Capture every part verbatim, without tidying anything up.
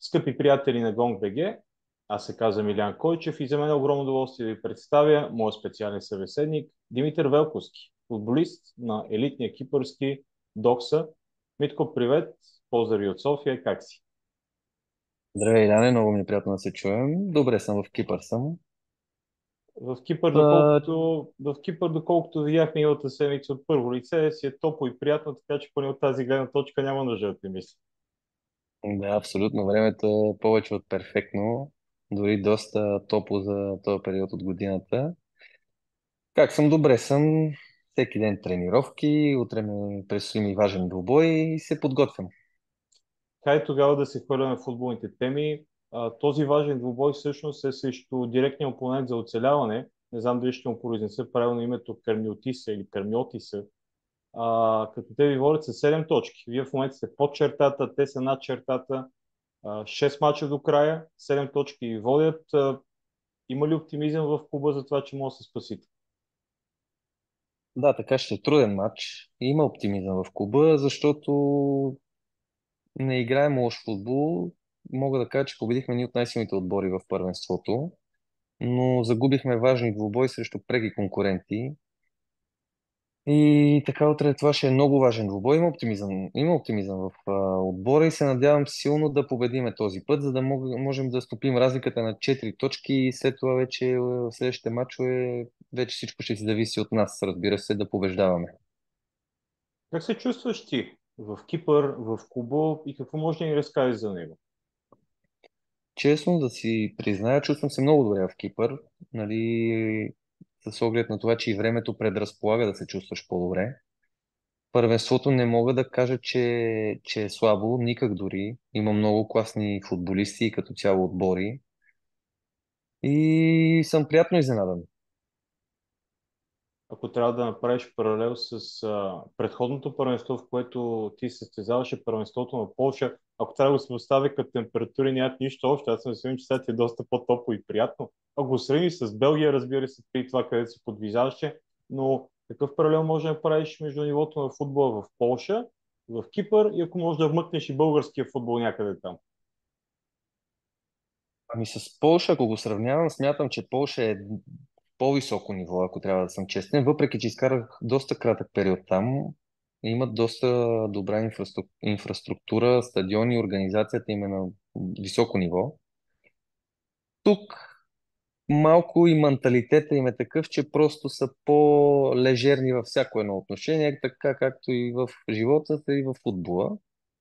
Скъпи приятели на GongBG, аз се казвам Илян Койчев и за мен е огромно удоволствие да ви представя моят специален събеседник Димитър Велковски, футболист на елитния кипърски Докса. Митко, привет! Поздрави от София, как си? Здравей, Иляне, много ми е приятно да се чуем. Добре съм, в Кипър съм. В Кипър, А, доколкото, в Кипър, доколкото видяхме миналата седмица от първо лице, си е топло и приятно, така че поне от тази гледна точка няма нужда да те мисля. да, абсолютно. Времето е повече от перфектно. Дори доста топло за този период от годината. Как съм? Добре съм. Всеки ден тренировки. Утре ми предстои ми важен двубой и се подготвям. Хай тогава да се хвърляме в футболните теми. А, този важен двубой всъщност е срещу директния опонент за оцеляване. Не знам дали ще му произнеса правилно името Кармиотиса или Кармиотиса. А, като те ви водят с седем точки. Вие в момента сте под чертата, те са над чертата. А, шест мача до края, седем точки ви водят. А, има ли оптимизъм в клуба за това, че може да се спасите? Да, така ще е труден матч. Има оптимизъм в клуба, защото не играем лош футбол. Мога да кажа, че победихме ни от най-силните отбори в първенството, но загубихме важни двубои срещу преки конкуренти. И така утре това ще е много важен двубой. Има оптимизъм, има оптимизъм в а, отбора и се надявам силно да победиме този път, за да мог, можем да стопим разликата на четири точки и след това вече в следващите матчове вече всичко ще си зависи от нас, разбира се, да побеждаваме. Как се чувстваш ти в Кипър, в клуба и какво може да ни разкажеш за него? Честно да си призная, чувствам се много добре в Кипър, нали, с оглед на това, че и времето предразполага да се чувстваш по-добре. Първенството не мога да кажа, че, че е слабо, никак дори. Има много класни футболисти и като цяло отбори. И съм приятно изненадан. Ако трябва да направиш паралел с а, предходното първенство, в което ти се състезаваше първенството на Полша, ако трябва да го се поставя като температури, нямат нищо общо. Аз съм сигурен, че сега ти е доста по-топло и приятно. Ако го сравниш с Белгия, разбира се, при това, където се подвижаваше, но какъв паралел може да направиш между нивото на футбола в Полша, в Кипър и ако можеш да вмъкнеш и българския футбол някъде там? Ами с Полша, ако го сравнявам, смятам, че Полша е по-високо ниво, ако трябва да съм честен, въпреки че изкарах доста кратък период там. Имат доста добра инфраструк- инфраструктура, стадиони, организацията им е на високо ниво. Тук малко и менталитета им е такъв, че просто са по-лежерни във всяко едно отношение, така както и в живота, така и в футбола.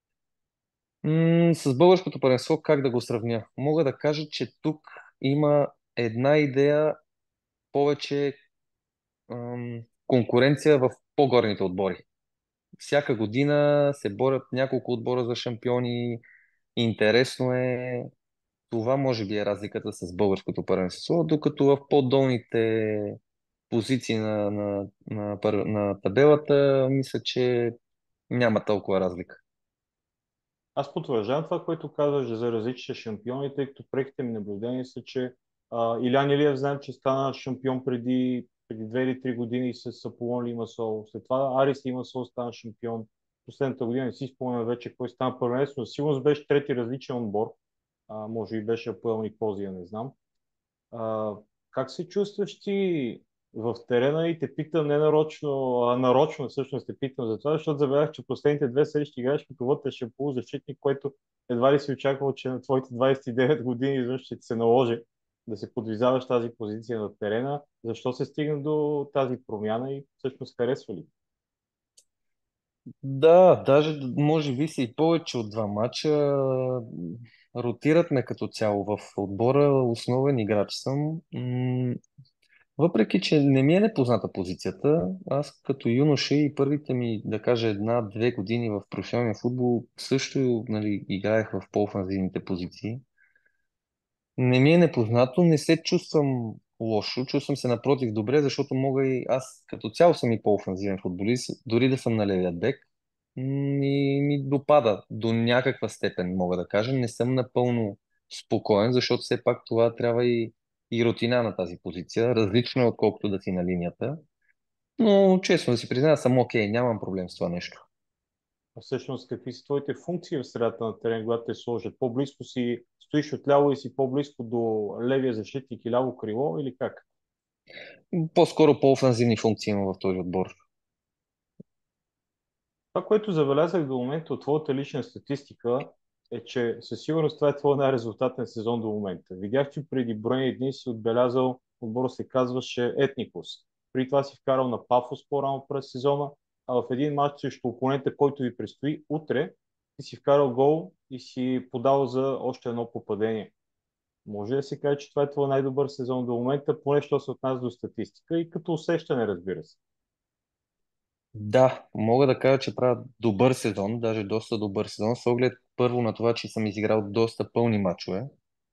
М, с българското първенство как да го сравня? Мога да кажа, че тук има една идея повече ам, конкуренция в по-горните отбори. Всяка година се борят няколко отбора за шампиони. Интересно е. Това може би е разликата с българското първенство, докато в по-долните позиции на, на, на, пър- на табелата мисля, че няма толкова разлика. Аз потвърждавам това, което казваш за различните шампиони, тъй като преките ми наблюдения са, че а, Илян Илиев знаем, че стана шампион преди, преди две или три години с Аполон Лимасол. След това Арис Лимасол стана шампион. Последната година не си спомням вече кой стана първенец, но сигурно беше трети различен отбор. А, може и беше Апоел Никозия, не знам. А, как се чувстваш ти в терена и те питам не нарочно, а нарочно всъщност те питам за това, защото забелязах, че последните две срещи играеш като вътрешен полузащитник, което едва ли си очаквал, че на твоите двадесет и девет години изведнъж ще ти се наложи да се подвизаваш тази позиция на терена. Защо се стигна до тази промяна и всъщност харесва ли? Да, даже може би са и повече от два мача. Ротират ме като цяло в отбора. Основен играч съм. М, Въпреки, че не ми е непозната позицията, аз като юноша и първите ми, да кажа, една-две години в професионалния футбол също, нали, играех в по-офанзивните позиции. Не ми е непознато, не се чувствам лошо, чувствам се напротив добре, защото мога и аз като цяло съм и по-офанзивен футболист, дори да съм на левия бек, ми, ми допада до някаква степен, мога да кажа. Не съм напълно спокоен, защото все пак това трябва и, и рутина на тази позиция. Различно е, отколкото да си на линията. Но честно да си призная, съм окей, нямам проблем с това нещо. всъщност какви са твоите функции в средата на терен, когато те сложат? По-близко си стоиш отляво и си по-близко до левия защитник и ляво крило или как? По-скоро по-офанзивни функции има в този отбор. Това, което забелязах до момента от твоята лична статистика е, че със сигурност това е твой най-резултатен сезон до момента. Видях, че преди броени дни си отбелязал, отбора се казваше Етникус. Преди това си вкарал на Пафос по-рано през сезона, а в един матч срещу опонента, който ви предстои утре, ти си вкарал гол и си подал за още едно попадение. Може да се каже, че това е твой най-добър сезон до момента, поне що се отнася до статистика и като усещане, разбира се. Да, мога да кажа, че правя добър сезон, даже доста добър сезон, с оглед първо на това, че съм изиграл доста пълни мачове.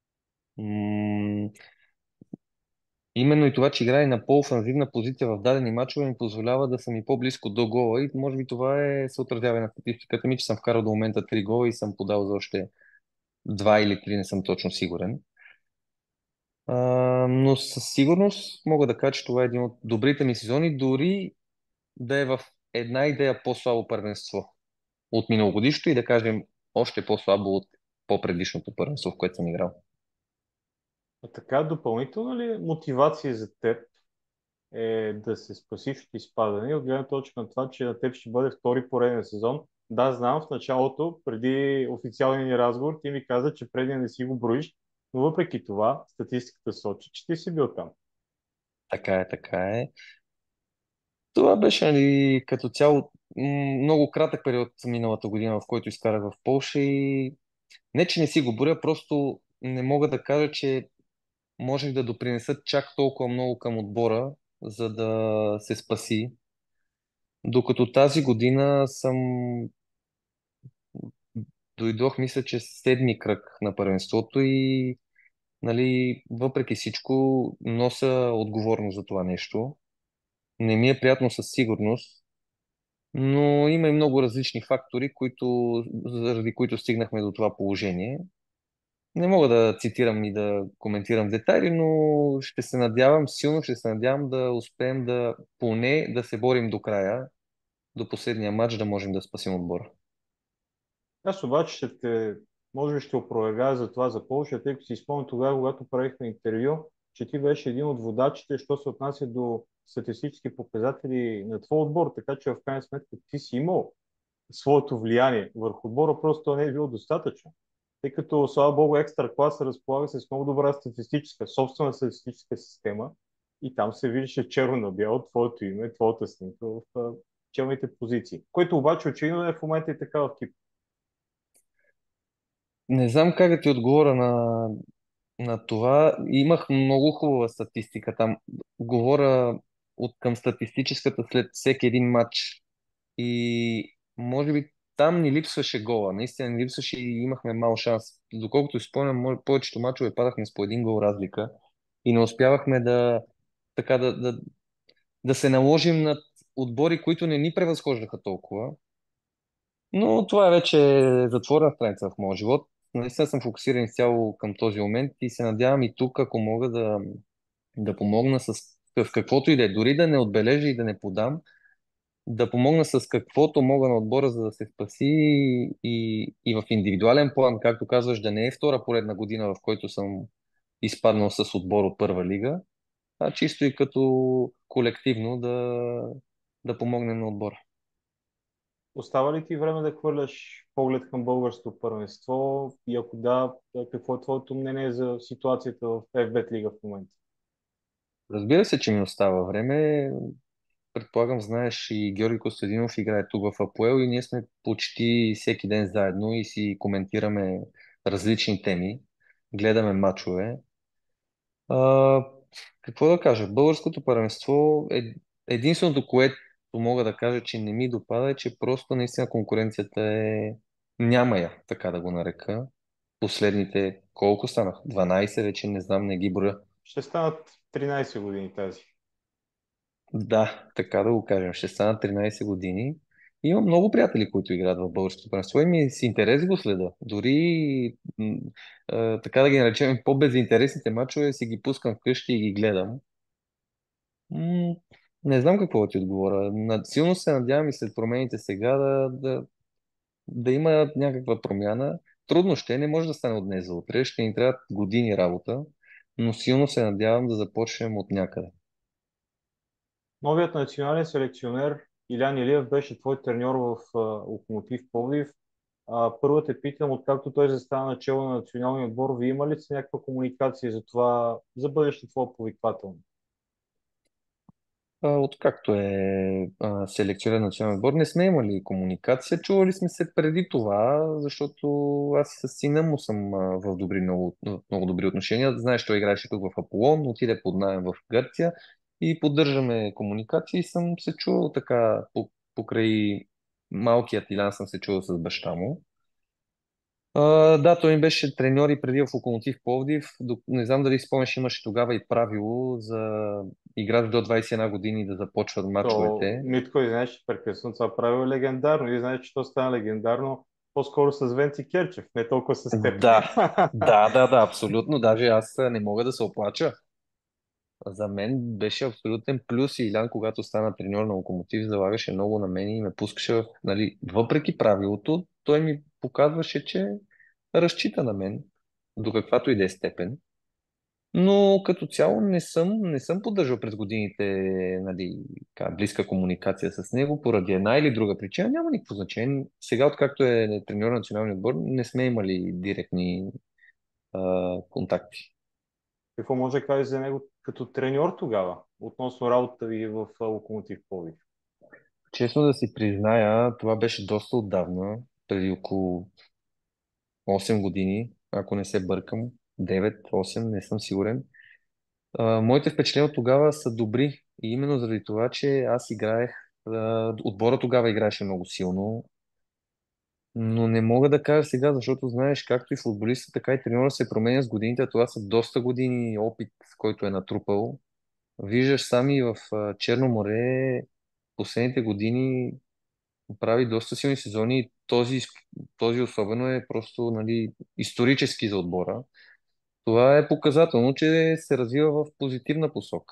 М, Именно и това, че играе на по-офанзивна позиция в дадени мачове ми позволява да съм и по-близко до гола и може би това е, се отразява и на статистиката ми, че съм вкарал до момента три гола и съм подал за още два или три, не съм точно сигурен. А, но със сигурност мога да кажа, че това е един от добрите ми сезони, дори да е в една идея по-слабо първенство от миналогодишното и да кажем още по-слабо от по-предишното първенство, в което съм играл. А така, допълнителна ли мотивация за теб е да се спасиш от изпадане, от гледна точка на това, че на теб ще бъде втори пореден сезон? Да, знам, в началото, преди официалния ни разговор, ти ми каза, че предния не си го броиш, но въпреки това, статистиката сочи, че ти си бил там. Така е, така е. Това беше, нали, като цяло м, много кратък период миналата година, в който изкарах в Полша и не, че не си го боря, просто не мога да кажа, че можех да допринеса чак толкова много към отбора, за да се спаси. Докато тази година съм дойдох, мисля, че седми кръг на първенството и, нали, въпреки всичко нося отговорност за това нещо. Не ми е приятно със сигурност, но има и много различни фактори, които, заради които стигнахме до това положение. Не мога да цитирам и да коментирам детайли, но ще се надявам, силно ще се надявам да успеем да поне да се борим до края, до последния матч, да можем да спасим отбора. Аз обаче ще те, може би ще опровергая за това за Полша, тъй като си спомням тогава, когато правихме интервю, че ти беше един от водачите, що се отнася до статистически показатели на твой отбор, така че в крайна сметка ти си имал своето влияние върху отбора, просто то не е било достатъчно. Тъй като, слава богу, екстра класа разполага с много добра статистическа, собствена статистическа система и там се виждаше черно на бяло твоето име, твоята снимка в а, челните позиции. Което обаче очевидно е в момента и така в Кипър. Не знам как да ти отговоря на, на това. Имах много хубава статистика там. Говоря от към статистическата след всеки един матч. И може би там ни липсваше гола. Наистина ни липсваше и имахме мал шанс. Доколкото си спомням, може- повечето мачове падахме с по един гол разлика и не успявахме да, така, да, да, да се наложим над отбори, които не ни превъзхождаха толкова. Но това е вече затворена страница в моя живот. Наистина съм фокусиран изцяло към този момент и се надявам и тук, ако мога да, да помогна с, с каквото и да е, дори да не отбележа и да не подам, да помогна с каквото мога на отбора, за да се спаси и, и в индивидуален план, както казваш, да не е втора поредна година, в който съм изпаднал с отбор от първа лига, а чисто и като колективно да, да помогнем на отбора. Остава ли ти време да хвърляш поглед към българското първенство и ако да, какво е твоето мнение за ситуацията в F B T лига в момента? Разбира се, че ми остава време. Предполагам, знаеш, и Георги Костадинов играе тук в Апоел и ние сме почти всеки ден заедно и си коментираме различни теми, гледаме матчове. А, какво да кажа? Българското първенство е единственото, което мога да кажа, че не ми допада, е, че просто наистина конкуренцията е... Няма я, така да го нарека. Последните колко станах? дванайсет вече, не знам, не ги броя. Ще станат тринайсет години тази. Да, така да го кажем. Ще станат тринайсет години. Имам много приятели, които играят в българското първенство и ми с интерес го следа. Дори м, а, така да ги наречем по-безинтересните мачове си ги пускам вкъщи и ги гледам. М, Не знам какво да ти отговоря. На- Силно се надявам и след промените сега да, да, да има някаква промяна. Трудно ще, не може да стане от днес за утре, ще ни трябват години работа, но силно се надявам да започнем от някъде. Новият национален селекционер Илян Илиев беше твой треньор в а, Локомотив Пловдив. А, първо те питам, откакто той застана начало на националния отбор, вие има ли сте някаква комуникация за това, за бъдеще твое повиквателно? А, Откакто е а, селекционен национален отбор, не сме имали комуникация. Чували сме се преди това, защото аз с сина му съм а, в добри, много, много добри отношения. Знаеш, той играеше тук в Аполон, отиде под наем в Гърция и поддържаме комуникация и съм се чувал така по- покрай малкият Илян съм се чувал с баща му. А, да, той ми беше треньор и преди в Локомотив Пловдив. До- Не знам дали си спомняш, имаше тогава и правило за играч до двадесет и една години да започват То мачовете. Митко, извинявай, че прекъсвам, това правило е легендарно. И знаеш, че то стана легендарно по-скоро с Венци Керчев, не толкова с теб. Да, да, да, да, абсолютно. Даже аз а, не мога да се оплача. За мен беше абсолютен плюс и Илян, когато стана треньор на Локомотив, залагаше много на мен и ме пускаше, в- нали, въпреки правилото, той ми показваше, че разчита на мен до каквато и да е степен. Но като цяло не съм, не съм поддържал през годините, нали, така, близка комуникация с него поради една или друга причина. Няма никакво значение. Сега, откакто е треньор на националния отбор, не сме имали директни а, контакти. Какво може да кажеш за него като треньор тогава, относно работата ви в а, Локомотив Пловдив? Честно да си призная, това беше доста отдавна, преди около осем години, ако не се бъркам, девет-осем, не съм сигурен. А, моите впечатления от тогава са добри и именно заради това, че аз играех, а, отбора тогава играеше много силно, но не мога да кажа сега, защото знаеш, както и футболиста, така и треньора се променя с годините, а това са доста години опит, който е натрупал. Виждаш сами в а, Черно море последните години прави доста силни сезони и този, този особено е просто, нали, исторически за отбора. Това е показателно, че се развива в позитивна посока.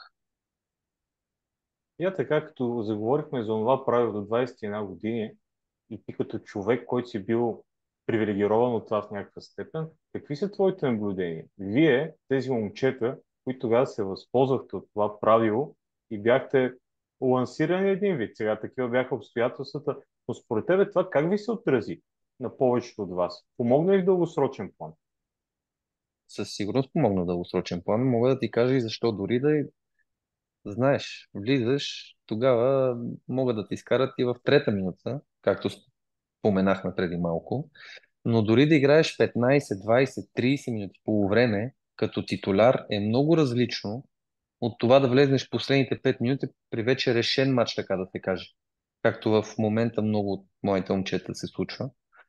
И така, като заговорихме за това правило до двадесет и една години, и ти като човек, който си бил привилегирован от това в някаква степен, какви са твоите наблюдения? Вие, тези момчета, които тогава се възползвахте от това правило и бяхте лансирани един вид, сега такива бяха обстоятелствата, но според тебе това как ви се отрази на повечето от вас? Помогна ли в дългосрочен план? Със сигурност помогна в дългосрочен план. Мога да ти кажа и защо дори да знаеш, влизаш, тогава могат да те изкарат и в трета минута, както споменахме преди малко. Но дори да играеш петнадесет, двадесет, тридесет минути по време като титуляр е много различно от това да влезнеш последните пет минути при вече решен матч, така да се каже. Както в момента много от моите момчета се случва.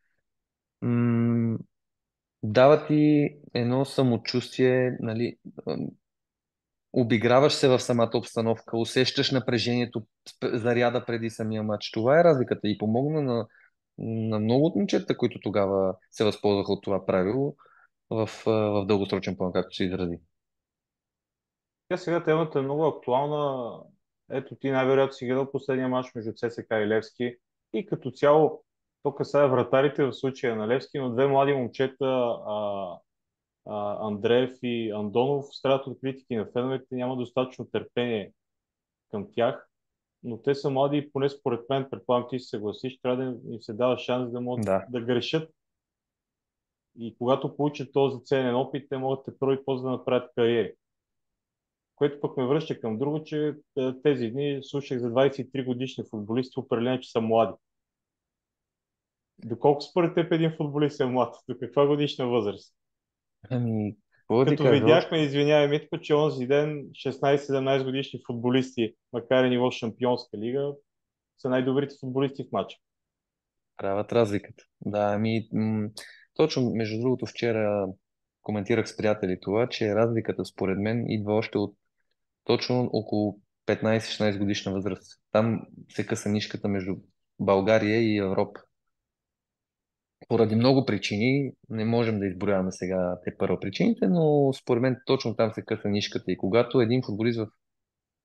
М- Дава ти едно самочувствие, нали, обиграваш се в самата обстановка, усещаш напрежението, сп- заряда преди самия матч. Това е разликата и помогна на, на много от момчета, които тогава се възползваха от това правило в, а, в дългосрочен план, както се изрази. Тя сега темата е много актуална. Ето ти най-вероятно си гледал последния матч между ЦСКА и Левски. И като цяло, то касае вратарите в случая на Левски, но две млади момчета, а, а, Андреев и Андонов, страдат от критики на феновете, няма достатъчно търпение към тях, но те са млади и поне според мен, предполагам ти се съгласиш, трябва да им се дава шанс да могат Да. да грешат и когато получат този ценен опит, те могат те първо и после да направят кариери. Което пък ме връща към друго, че е, тези дни слушах за двадесет и три годишни футболисти, определено, че са млади. Доколко според теб един футболист е млад? До каква годишна възраст? Ами, какво да ти Като кажа още? видяхме, извинявай, Митко, че онзи ден шестнадесет-седемнадесет годишни футболисти, макар и ниво Шампионска лига, са най-добрите футболисти в матча. Правят разликата. Да, ами, м- точно, между другото, вчера коментирах с приятели това, че разликата според мен идва още от точно около петнадесет-шестнадесет годишна възраст. Там се къса нишката между България и Европа. Поради много причини, не можем да изброяваме сега те първо причините, но според мен точно там се къса нишката. И когато един футболист в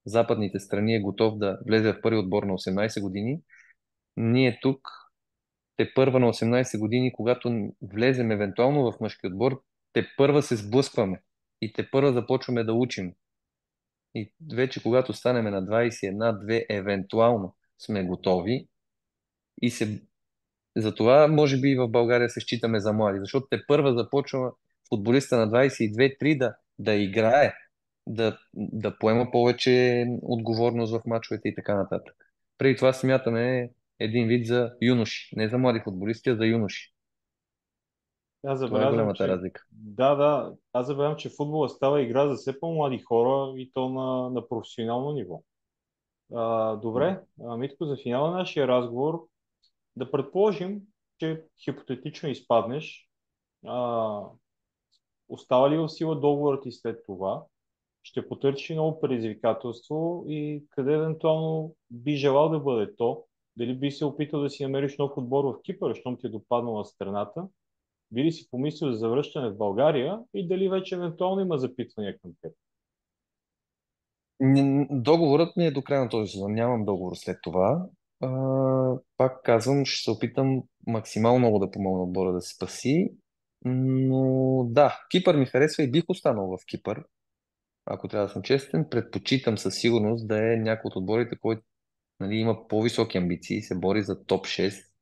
западните страни е готов да влезе в първи отбор на осемнадесет години, ние тук те първа на осемнайсет години, когато влезем евентуално в мъжки отбор, те първа се сблъскваме и те първа започваме да учим. И вече когато станем на двайсет и едно две, евентуално сме готови и се... Затова може би и в България се считаме за млади, защото те първа започва футболиста на двайсет и две три да, да играе, да, да поема повече отговорност в мачовете и така нататък. Преди това смятаме един вид за юноши, не за млади футболисти, а за юноши. Аз Това е забелязвам, голямата че разлика. да, да, аз забелязвам, че футбола става игра за все по-млади хора и то на, на професионално ниво. А, добре, а, Митко, за финала на нашия разговор да предположим, че хипотетично изпаднеш. А, остава ли в сила договорът и след това? Ще потърсиш и ново предизвикателство и къде евентуално би желал да бъде то? Дали би се опитал да си намериш нов отбор в Кипър, щом ти е допаднала страната? Би ли си помислил за завръщане в България и дали вече евентуално има запитвания към теб? Н- Договорът ми е до края на този сезон. Нямам договор след това. А, пак казвам, ще се опитам максимално много да помогна отбора да се спаси. Но да, Кипър ми харесва и бих останал в Кипър. Ако трябва да съм честен, предпочитам със сигурност да е някой от отборите, който, нали, има по-високи амбиции, се бори за топ шест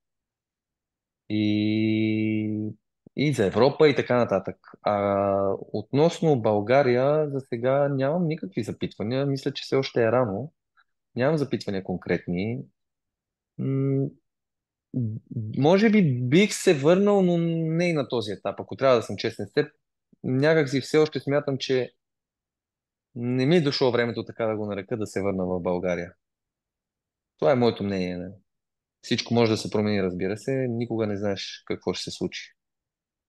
и, и за Европа и така нататък. А относно България, за сега нямам никакви запитвания. Мисля, че все още е рано. Нямам запитвания конкретни. М, Може би бих се върнал, но не и на този етап, ако трябва да съм честен с теб. Някак си все още смятам, че не ми е дошло времето, така да го нарека, да се върна в България. Това е моето мнение. Не? Всичко може да се промени, разбира се. Никога не знаеш какво ще се случи.